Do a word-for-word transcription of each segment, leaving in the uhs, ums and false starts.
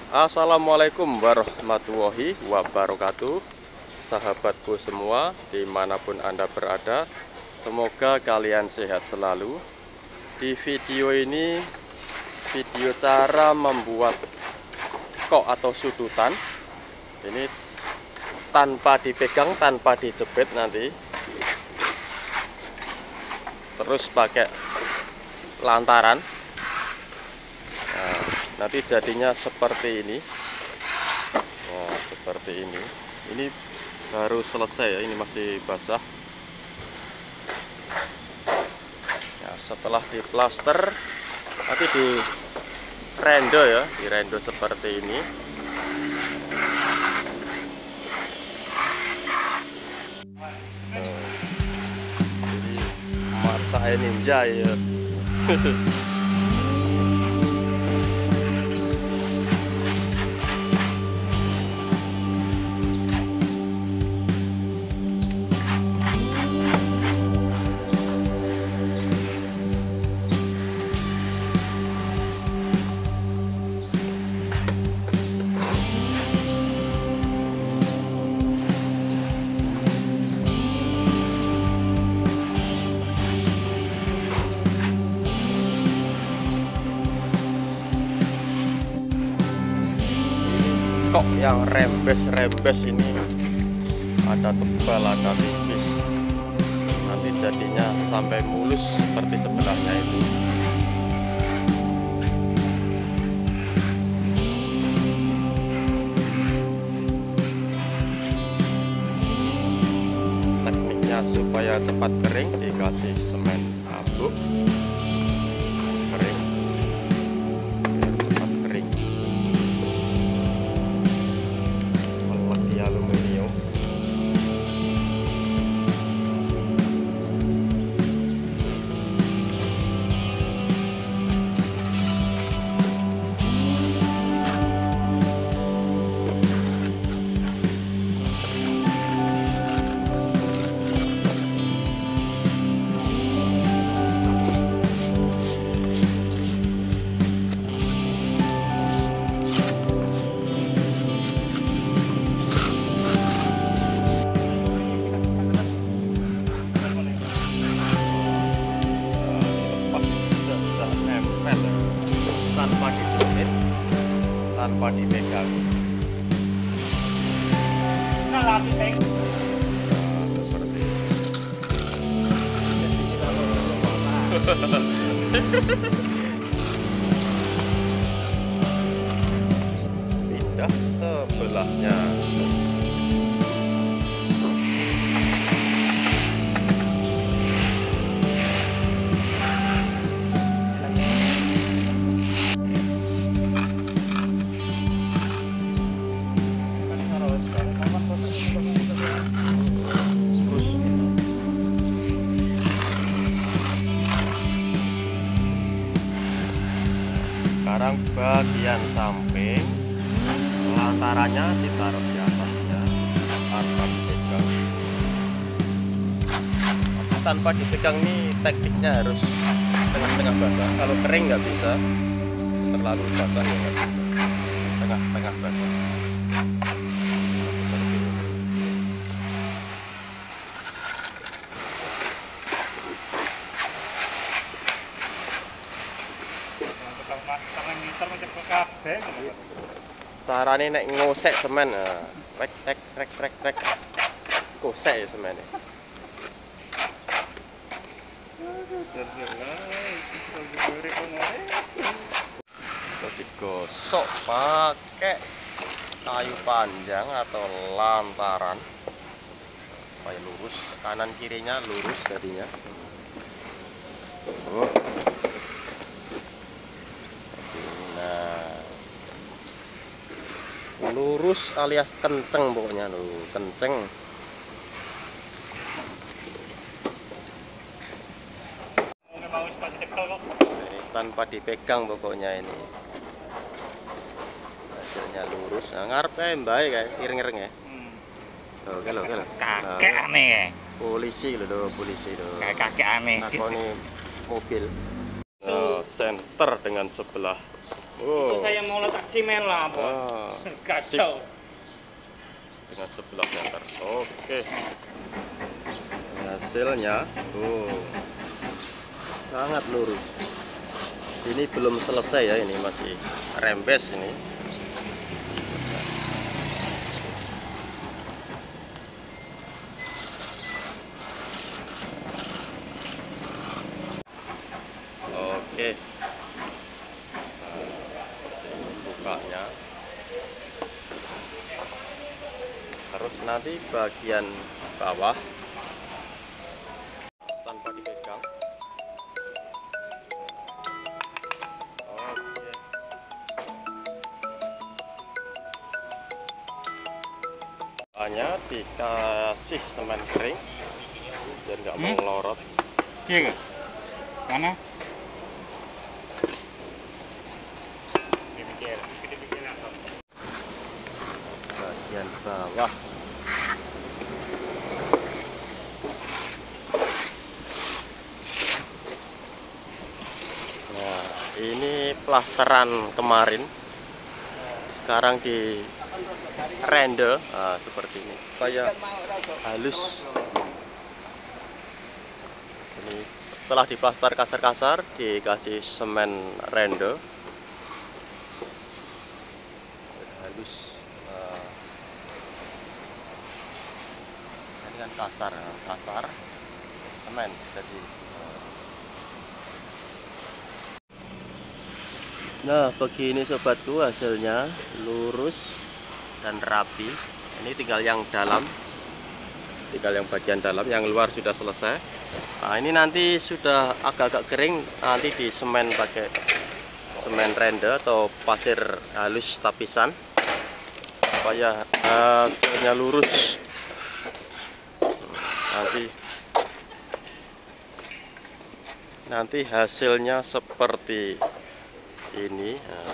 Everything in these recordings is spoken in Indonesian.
Assalamualaikum warahmatullahi wabarakatuh. Sahabatku semua dimanapun Anda berada, semoga kalian sehat selalu. Di video ini, video cara membuat kok atau sudutan. Ini tanpa dipegang, tanpa dijepit nanti. Terus pakai lantaran. Nah, nanti jadinya seperti ini. Nah, seperti ini. Ini baru selesai ya, ini masih basah. Ya, setelah diplaster nanti di rendo ya, di rendo seperti ini. Nah, jadi mata ninja ya. Kok yang rembes-rembes ini ada tebal, ada tipis, nanti jadinya sampai mulus seperti sebelahnya itu. Tekniknya supaya cepat kering, dikasih semen abuk kering biar cepat kering. Aluminium. Tanpa dijepit, tanpa dipegang. Nah, seperti pindah sebelahnya. Sekarang bagian samping lantarannya ditaruh di atasnya tanpa dipegang. Tanpa dipegang nih tekniknya harus tengah-tengah basah. Kalau kering nggak bisa, terlalu basah ya nggak bisa. Tengah-tengah basah. Carane nek ngosek semen, trek trek trek trek trek, ngosek ya semen. Terus digosok pakai kayu panjang atau lantaran supaya lurus, kanan kirinya lurus jadinya. Oh. Lurus alias kenceng pokoknya lo, kenceng. Ini tanpa dipegang pokoknya ini. Hasilnya lurus. Nah, ngarepnya mbak kayak ireng-ireng ya. Loh, kalau kalau kakek aneh. Polisi loh, polisi loh. Kayak kakek aneh. Nakoni mobil. Nah, center dengan sebelah Oh. Itu saya mau letak simen lah, Bos. Ah, Kacau. Dengan sebelah meter. Oke. Hasilnya, oh, sangat lurus. Ini belum selesai ya, ini masih rembes ini. Oke. Nah, bukanya. Terus nanti bagian bawah tanpa dipegang. Oke. Hanya dikasih semen kering biar nggak Hmm? melorot. Iya, mana? Bagian bawah. Nah, ini plasteran kemarin. Sekarang di render, nah, seperti ini supaya halus. Ini setelah diplaster kasar-kasar dikasih semen render halus. Nah, ini kan kasar, kasar semen jadi. Nah, begini sobatku, hasilnya lurus dan rapi. Ini tinggal yang dalam, tinggal yang bagian dalam, yang luar sudah selesai. Nah, ini nanti sudah agak-agak kering, nanti di semen pakai semen render atau pasir halus tapisan supaya hasilnya lurus. Nanti nanti hasilnya seperti ini. Nah,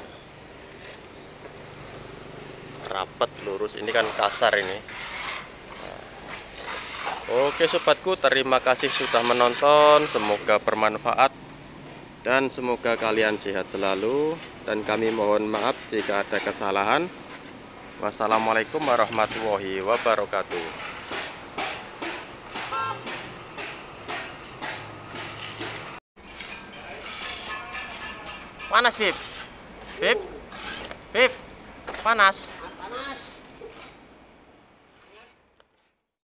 rapat lurus, ini kan kasar ini. Nah, oke sobatku, terima kasih sudah menonton, semoga bermanfaat dan semoga kalian sehat selalu, dan kami mohon maaf jika ada kesalahan. Wassalamualaikum warahmatullahi wabarakatuh. Panas Bib, Bib, Bib, panas.